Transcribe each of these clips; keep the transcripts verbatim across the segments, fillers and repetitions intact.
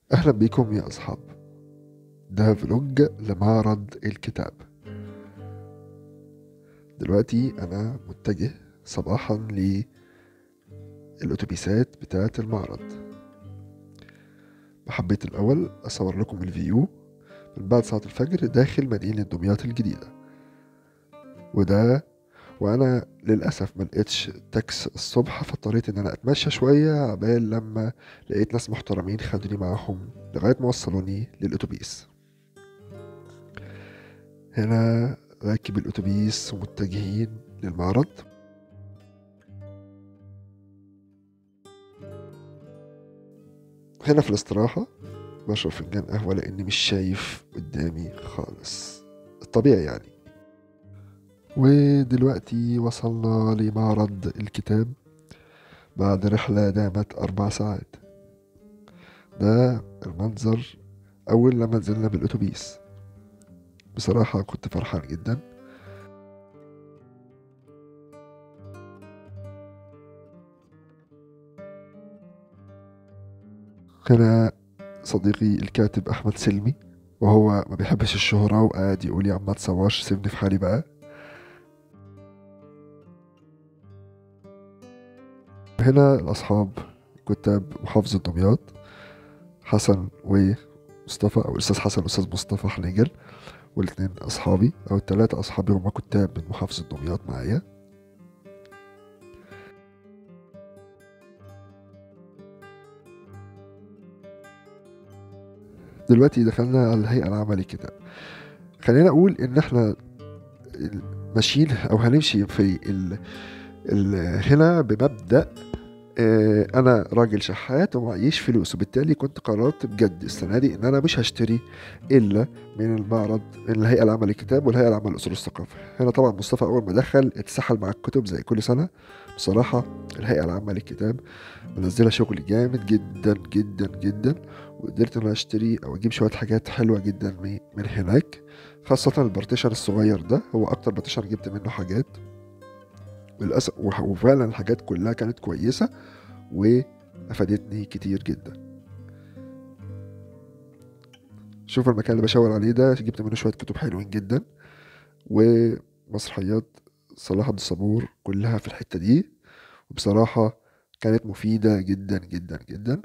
أهلا بكم يا أصحاب. ده فلوج لمعرض الكتاب. دلوقتي أنا متجه صباحا للأتوبيسات بتاعة المعرض. حبيت الأول أصور لكم الفيو من بعد صلاة الفجر داخل مدينة دمياط الجديدة، وده وأنا للأسف ما لقيتش تاكس الصبح، فاضطريت إن أنا أتمشى شوية عبال لما لقيت ناس محترمين خدوني معاهم لغاية ما وصلوني للأتوبيس. هنا راكب الأتوبيس ومتجهين للمعرض. هنا في الاستراحة بشرب فنجان قهوة لأني مش شايف قدامي خالص، الطبيعي يعني. ودلوقتي وصلنا لمعرض الكتاب بعد رحلة دامت أربع ساعات. ده المنظر أول لما نزلنا بالأتوبيس. بصراحة كنت فرحان جدا. هنا صديقي الكاتب أحمد سلمي، وهو ما بيحبش الشهرة وقاعد يقول يا عم ما تصورش سيبني في حالي بقى. هنا الأصحاب كتاب محافظة دمياط، حسن ومصطفى، أو الأستاذ حسن والأستاذ مصطفى حنيجل، والاتنين أصحابي أو التلاتة أصحابي هما كتاب من محافظة دمياط معايا. دلوقتي دخلنا على الهيئة العامة للكتاب. خلينا أقول إن إحنا ماشيين أو هنمشي في ال... ال... هنا بمبدأ آه، انا راجل شحات ومعيش فلوس، وبالتالي كنت قررت بجد السنه دي ان انا مش هشتري الا من المعرض، من الهيئه العامه للكتاب والهيئه العامه لاصول الثقافه. هنا طبعا مصطفى اول ما دخل اتسحل مع الكتب زي كل سنه. بصراحه الهيئه العامه للكتاب منزله شغل جامد جدا جدا جدا، وقدرت ان انا اشتري او اجيب شويه حاجات حلوه جدا من من هناك. خاصة البارتيشن الصغير ده هو أكتر بارتيشن جبت منه حاجات للأسف، وفعلا الحاجات كلها كانت كويسة وافادتني كتير جدا. شوف المكان اللي بشاور عليه ده جبت منه شويه كتب حلوين جدا، ومسرحيات صلاح عبد الصبور كلها في الحته دي، وبصراحه كانت مفيده جدا جدا جدا.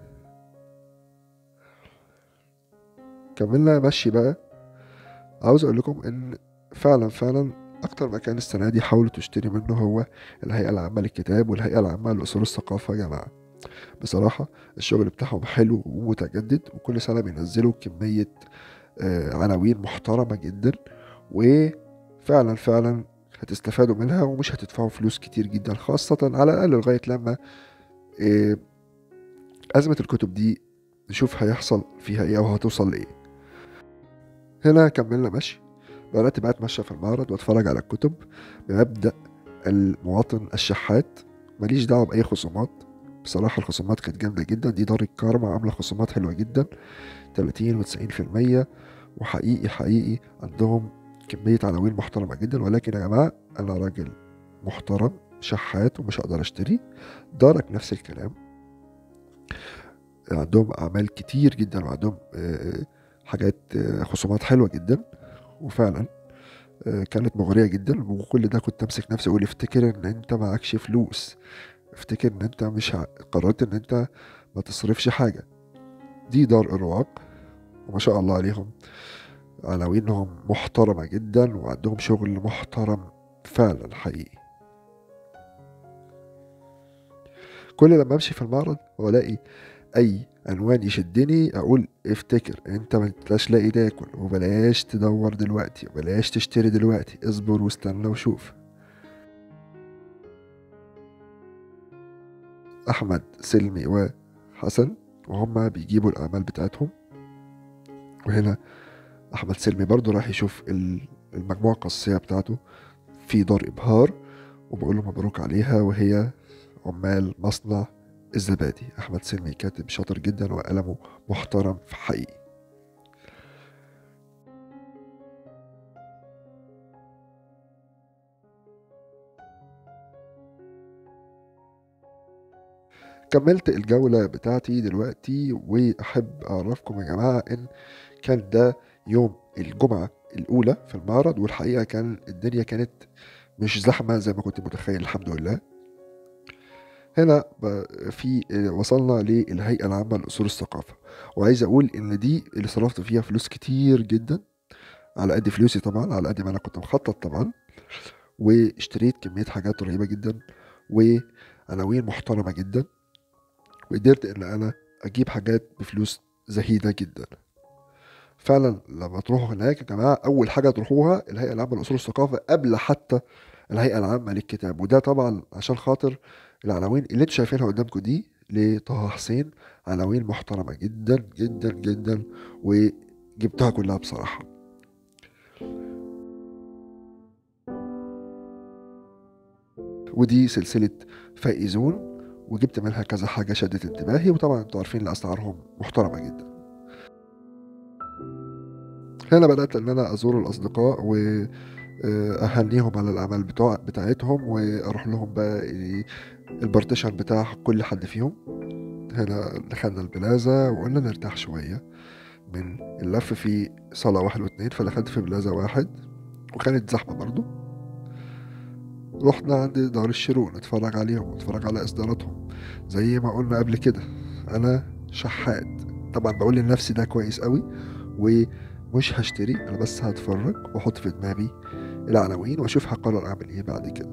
كملنا مشي بقى. عاوز اقول لكم ان فعلا فعلا اكتر مكان السنه دي حاولوا تشتري منه هو الهيئه العامه للكتاب والهيئه العامه لاصول الثقافه يا جماعه. بصراحه الشغل بتاعهم حلو ومتجدد، وكل سنه بينزلوا كميه آه، عناوين محترمة جدا، وفعلا فعلا هتستفادوا منها ومش هتدفعوا فلوس كتير جدا، خاصة على الأقل لغاية لما آه، أزمة الكتب دي نشوف هيحصل فيها إيه أو هتوصل لإيه. هنا كملنا مشي. بدأت بقى أتمشى في المعرض وأتفرج على الكتب بمبدأ المواطن الشحات، ماليش دعوة بأي خصومات. بصراحة الخصومات كانت جامدة جدا. دي دار الكرم عاملة خصومات حلوة جدا، تلاتين و90%. وحقيقي حقيقي عندهم كمية عناوين محترمة جدا. ولكن يا جماعة أنا راجل محترم شحات ومش هقدر أشتري. دارك نفس الكلام، عندهم أعمال كتير جدا وعندهم آه، حاجات آه، خصومات حلوة جدا، وفعلا آه، كانت مغرية جدا. وكل ده كنت أمسك نفسي أقول افتكر إن أنت معكش فلوس، افتكر إن أنت مش ع- قررت إن أنت ما تصرفش حاجة. دي دار إرواق، وما شاء الله عليهم عناوينهم محترمة جدا وعندهم شغل محترم فعلا حقيقي. كل لما امشي في المعرض والاقي اي عنوان يشدني اقول افتكر انت ما انتش لاقي تاكل، وبلاش تدور دلوقتي وبلاش تشتري دلوقتي، اصبر واستنى وشوف. احمد سلمي وحسن وهما بيجيبوا الاعمال بتاعتهم. وهنا احمد سلمي برضو راح يشوف ال- المجموعة القصصية بتاعته في دار ابهار، وبقول له مبروك عليها، وهي عمال مصنع الزبادي. أحمد سلمي كاتب شاطر جدا وقلمه محترم في حقيقي. كملت الجولة بتاعتي دلوقتي، وأحب أعرفكم يا جماعة إن كان ده يوم الجمعة الأولى في المعرض، والحقيقة كان الدنيا كانت مش زحمة زي ما كنت متخيل، الحمد لله. هنا في وصلنا للهيئة العامة لأصول الثقافة، وعايز أقول إن دي اللي صرفت فيها فلوس كتير جدا، على قد فلوسي طبعا، على قد ما أنا كنت مخطط طبعا، واشتريت كمية حاجات رهيبة جدا وعناوين محترمة جدا، وقدرت إن أنا أجيب حاجات بفلوس زهيدة جدا. فعلا لما تروحوا هناك يا جماعة، أول حاجة تروحوها الهيئة العامة لأصول الثقافة قبل حتى الهيئة العامة للكتاب، وده طبعا عشان خاطر العناوين اللي انتوا شايفينها قدامكم دي لطه حسين، عناوين محترمة جدا جدا جدا، وجبتها كلها بصراحة. ودي سلسلة فائزون، وجبت منها كذا حاجة شدت انتباهي، وطبعا انتوا عارفين ان اسعارهم محترمة جدا. هنا بدأت ان انا ازور الاصدقاء واهنيهم على الاعمال بتوع بتاعتهم، واروح لهم بقى البارتيشن بتاع كل حد فيهم. هنا دخلنا البلازا وقلنا نرتاح شوية من اللف في صالة واحد واتنين، فدخلت في بلازا واحد وكانت زحمة برضو. رحنا عند دار الشروق نتفرج عليهم ونتفرج على إصداراتهم. زي ما قلنا قبل كده، أنا شحات طبعا، بقول لنفسي ده كويس قوي ومش هشتري، أنا بس هتفرج وأحط في دماغي العناوين وأشوف هقرر أعمل إيه بعد كده.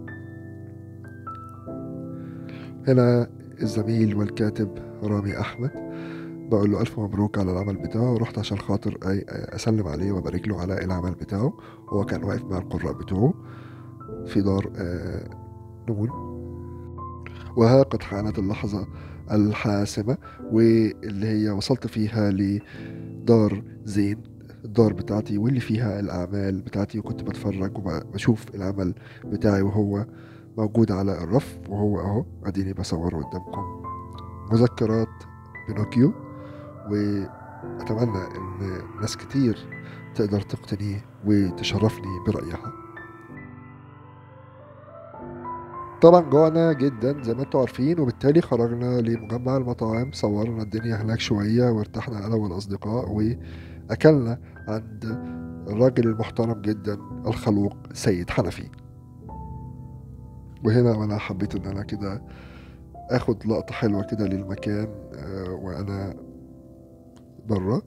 هنا الزميل والكاتب رامي أحمد، بقول له ألف مبروك على العمل بتاعه، ورحت عشان خاطر أي- أسلم عليه وأبارك له على العمل بتاعه. هو كان واقف مع القراء بتوعه في دار آه، نون. وها قد حانت اللحظة الحاسمة، واللي هي وصلت فيها لدار زين، الدار بتاعتي واللي فيها الأعمال بتاعتي، وكنت بتفرج وبشوف العمل بتاعي وهو موجود على الرف، وهو أهو أديني بصوره قدامكم، مذكرات بينوكيو. وأتمنى إن ناس كتير تقدر تقتنيه وتشرفني برأيها. طبعا جوعنا جدا زي ما انتوا عارفين، وبالتالي خرجنا لمجمع المطاعم، صورنا الدنيا هناك شوية وارتحنا أنا والأصدقاء، وأكلنا عند الراجل المحترم جدا الخلوق سيد حنفي. وهنا وأنا حبيت إن أنا كده آخد لقطة حلوة كده للمكان آه، وأنا برا.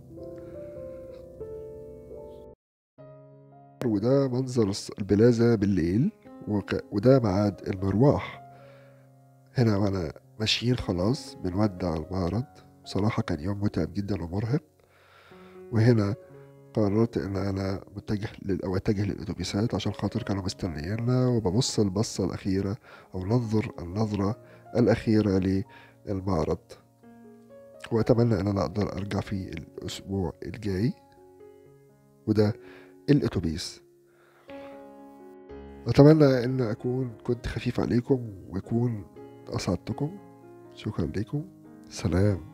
وده منظر الص- البلازة بالليل، وك- وده ميعاد المروح. هنا وانا ماشيين خلاص بنودع المعرض، بصراحة كان يوم متعب جدا ومرهق. وهنا قررت ان انا متجه لل... او اتجه للاتوبيسات عشان خاطر كانوا مستنيينا، وببص البصة الاخيرة او ننظر النظرة الاخيرة للمعرض، واتمنى ان انا اقدر ارجع في الاسبوع الجاي. وده الاتوبيس. أتمنى أن أكون كنت خفيف عليكم وأكون أسعدتكم. شكرا لكم. سلام.